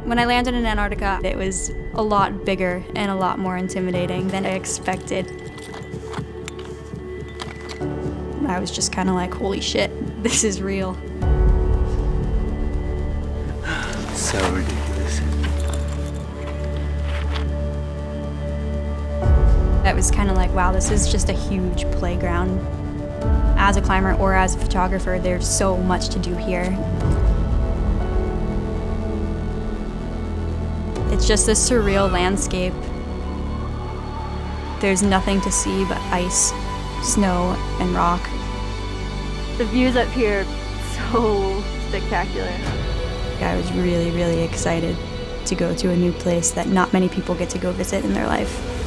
When I landed in Antarctica, it was a lot bigger and a lot more intimidating than I expected. I was just kind of like, holy shit, this is real. So ridiculous. It was kind of like, wow, this is just a huge playground. As a climber or as a photographer, there's so much to do here. It's just this surreal landscape. There's nothing to see but ice, snow, and rock. The views up here are so spectacular. I was really, really excited to go to a new place that not many people get to go visit in their life.